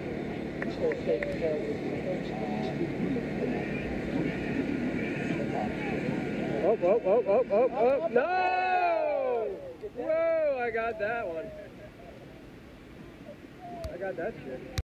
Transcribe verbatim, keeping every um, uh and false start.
Oh, oh, oh, oh, oh, oh, no! Whoa, I got that one. I got that shit.